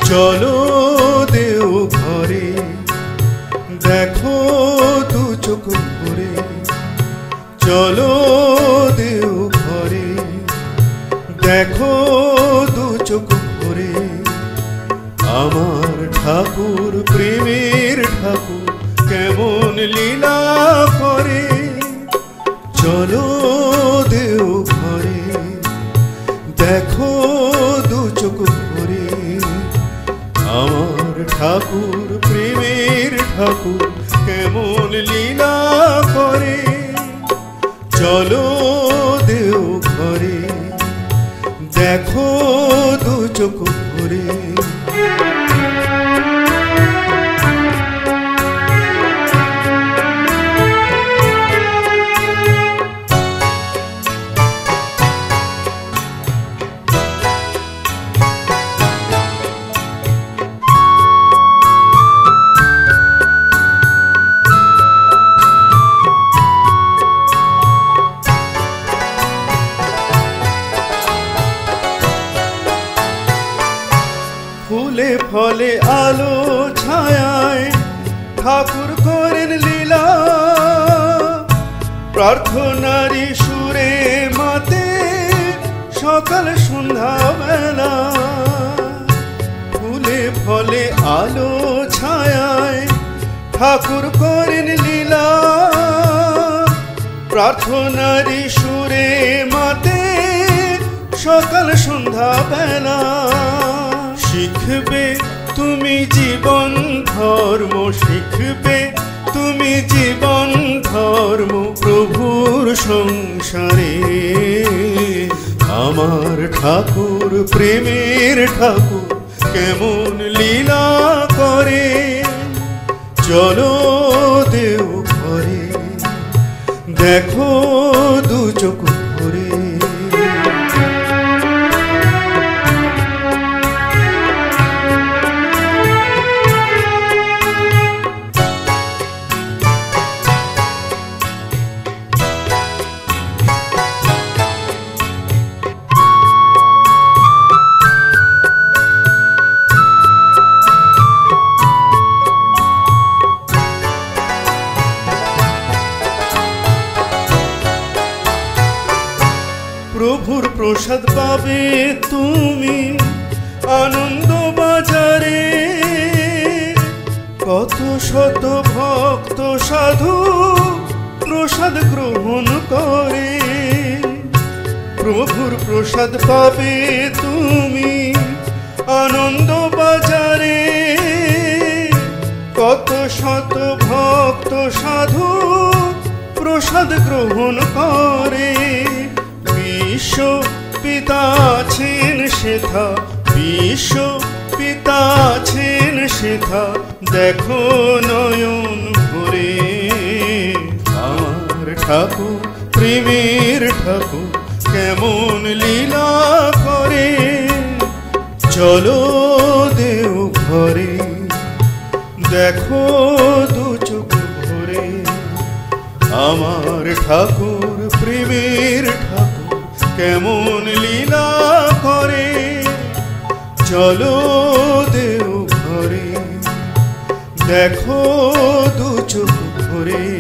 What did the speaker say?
চলো দেও ঘরে, দেখো দু চোখ ভরে। চলো দেও ঘরে, দেখো দু চোখ ভরে। আমার ঠাকুর প্রেমের ঠাকুর কেমন লীলা করে। চলো দেও ঘরে, দেখো দু চোখ ভরে। আমার ঠাকুর প্রেমের ঠাকুর কেমন লীলা করে। চলো দেও ঘরে, দেখো দু চোখ ভরে। ফুলে ফলে আলো ছায়ায় ঠাকুর করেন লীলা। প্রার্থনারি সুরে মাতে সকাল সন্ধ্যা বেলা। ফুলে ফলে আলো ছায়ায় ঠাকুর করেন লীলা। প্রার্থনারি সুরে মাতে সকাল সন্ধ্যা বেলা। শিখবে তুমি জীবন ধর্ম, শিখবে তুমি জীবন ধর্ম প্রভুর সংসারে। আমার ঠাকুর প্রেমের ঠাকুর কেমন লীলা করে। চলো দেও ঘরে, দেখো দু চোখ ভরে। প্রভুর প্রসাদ পাবে তুমি আনন্দ বাজারে। কত শত ভক্ত সাধু প্রসাদ গ্রহণ করে। প্রভুর প্রসাদ পাবে তুমি আনন্দ বাজারে। কত শত ভক্ত সাধু প্রসাদ গ্রহণ করে। বিশ্ব পিতা আছেন সেথা, বিশ্ব পিতা আছেন সেথা, দেখো নয়ন ভরে। আমার ঠাকুর প্রেমের ঠাকুর কেমন লীলা করে। চলো দেও ঘরে, দেখো দু চোখ ভরে। আমার ঠাকুর প্রেমের ঠাকুর কেমন লীলা করে। চলো দেও ঘরে, দেখো দু চোখ ভরে।